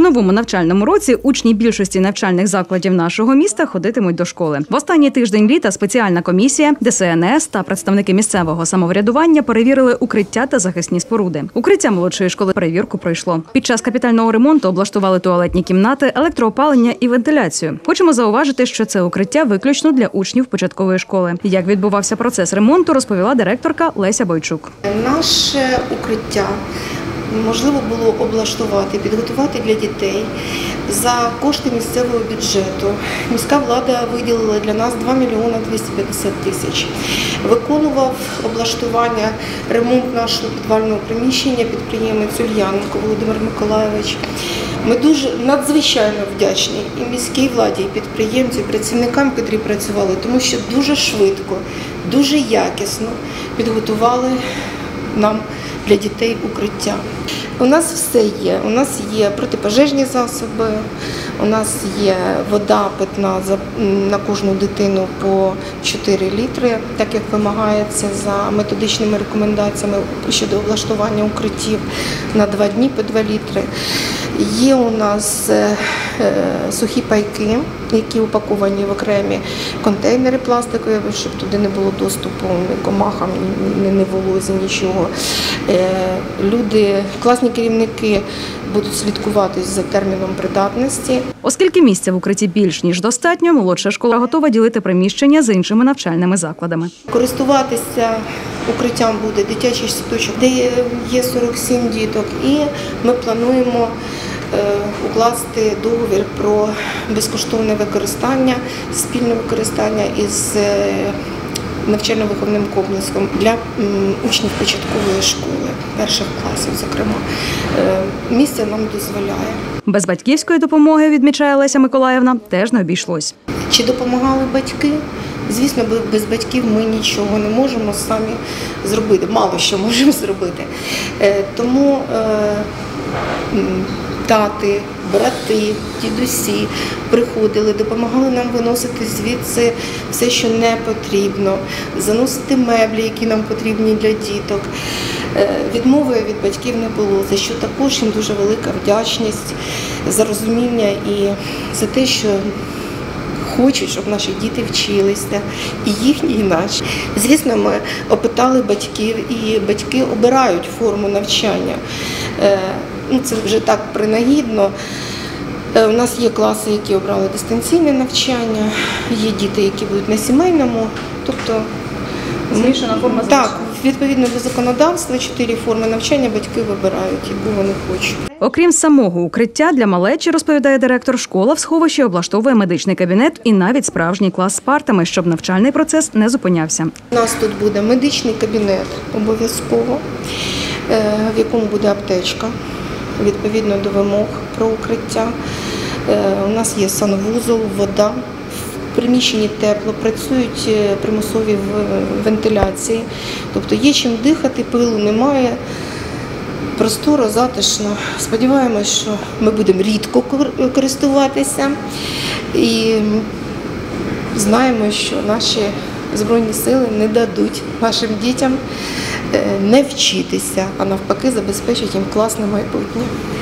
новому навчальному році учні більшості навчальних закладів нашого міста ходитимуть до школи. В останній тиждень літа спеціальна комісія, ДСНС та представники місцевого самоврядування перевірили укриття та захисні споруди. Укриття молодшої школи перевірку пройшло. Під час капітального ремонту облаштували туалетні кімнати, електроопалення і вентиляцію. Хочемо зауважити, що це укриття виключно для учнів початкової школи. Як відбувався процес ремонту, розповіла директорка Леся Бойчук. Наше укриття можливо було облаштувати, підготувати для дітей за кошти місцевого бюджету. Міська влада виділила для нас 2 мільйони 250 тисяч. Виконував облаштування, ремонт нашого підвального приміщення підприємець Ульяненко Володимир Миколайович. Ми надзвичайно вдячні і міській владі, і підприємцю, і працівникам, які працювали, тому що дуже швидко, дуже якісно підготували нам для дітей укриття. У нас все є. У нас є протипожежні засоби, у нас є вода питна на кожну дитину по 4 літри, так як вимагається за методичними рекомендаціями щодо облаштування укриттів, на 2 дні по 2 літри. Є у нас сухі пайки, які упаковані в окремі контейнери пластикові, щоб туди не було доступу ні комахам, ні волозі, нічого. Люди, класні керівники будуть слідкувати за терміном придатності. Оскільки місця в укритті більш ніж достатньо, молодша школа готова ділити приміщення з іншими навчальними закладами. Користуватися укриттям буде дитячий садочок, де є 47 діток, і ми плануємо укласти договір про безкоштовне використання, спільне використання із навчально-виховним комплексом для учнів початкової школи, перших класів, зокрема. Місце нам дозволяє. Без батьківської допомоги, відмічає Леся Миколаївна, теж не обійшлось. Чи допомагали батьки? Звісно, без батьків ми нічого не можемо самі зробити, мало що можемо зробити. Тому тати, брати, дідусі приходили, допомагали нам виносити звідси все, що не потрібно, заносити меблі, які нам потрібні для діток. Відмови від батьків не було, за що також їм дуже велика вдячність за розуміння і за те, що хочуть, щоб наші діти вчилися, і їхні, і наші. Звісно, ми опитали батьків, і батьки обирають форму навчання. Це вже так принагідно. У нас є класи, які обрали дистанційне навчання, є діти, які будуть на сімейному. Тобто, змішана форма. Так, відповідно до законодавства, 4 форми навчання батьки вибирають, яку вони хочуть. Окрім самого укриття, для малечі, розповідає директор, школа в сховищі облаштовує медичний кабінет і навіть справжній клас з партами, щоб навчальний процес не зупинявся. У нас тут буде медичний кабінет обов'язково, в якому буде аптечка, відповідно до вимог про укриття. У нас є санвузол, вода. В приміщенні тепло, працюють примусові вентиляції, тобто є чим дихати, пилу немає, просторо, затишно. Сподіваємось, що ми будемо рідко користуватися і знаємо, що наші Збройні сили не дадуть нашим дітям не вчитися, а навпаки забезпечать їм класне майбутнє.